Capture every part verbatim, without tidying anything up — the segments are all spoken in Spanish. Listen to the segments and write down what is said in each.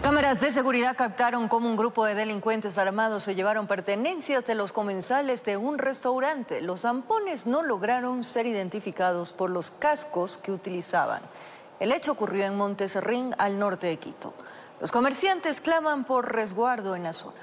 Cámaras de seguridad captaron cómo un grupo de delincuentes armados se llevaron pertenencias de los comensales de un restaurante. Los zampones no lograron ser identificados por los cascos que utilizaban. El hecho ocurrió en Monteserrín, al norte de Quito. Los comerciantes claman por resguardo en la zona.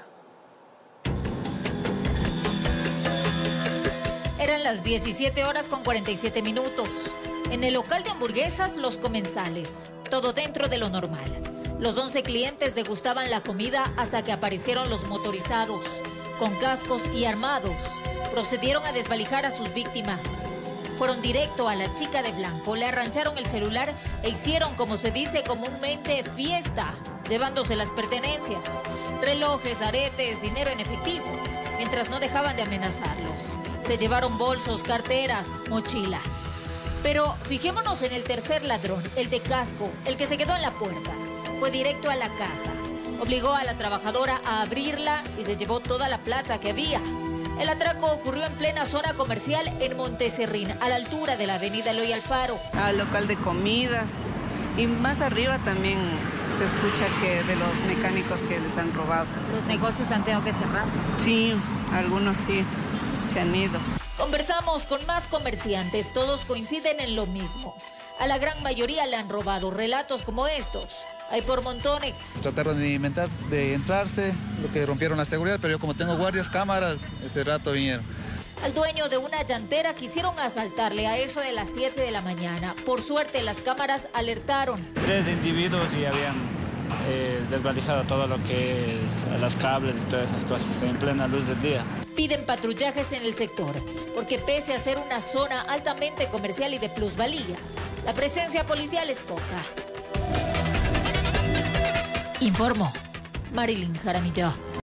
Eran las diecisiete horas con cuarenta y siete minutos. En el local de hamburguesas, Los Comensales. Todo dentro de lo normal. Los once clientes degustaban la comida hasta que aparecieron los motorizados. Con cascos y armados, procedieron a desvalijar a sus víctimas. Fueron directo a la chica de blanco, le arrancharon el celular e hicieron, como se dice comúnmente, fiesta, llevándose las pertenencias, relojes, aretes, dinero en efectivo, mientras no dejaban de amenazarlos. Se llevaron bolsos, carteras, mochilas. Pero fijémonos en el tercer ladrón, el de casco, el que se quedó en la puerta. Fue directo a la caja, obligó a la trabajadora a abrirla y se llevó toda la plata que había. El atraco ocurrió en plena zona comercial en Monteserrín, a la altura de la avenida Eloy Alfaro. Al local de comidas y más arriba también se escucha que de los mecánicos que les han robado. ¿Los negocios han tenido que cerrar? Sí, algunos sí, se han ido. Conversamos con más comerciantes, todos coinciden en lo mismo. A la gran mayoría le han robado. Relatos como estos hay por montones. Trataron de inventar, de entrarse, lo que rompieron la seguridad, pero yo como tengo guardias, cámaras, ese rato vinieron. Al dueño de una llantera quisieron asaltarle a eso de las siete de la mañana. Por suerte las cámaras alertaron. Tres individuos y habían eh, desvalijado todo lo que es los cables y todas esas cosas en plena luz del día. Piden patrullajes en el sector, porque pese a ser una zona altamente comercial y de plusvalía, la presencia policial es poca. Informó Marilyn Jaramillo.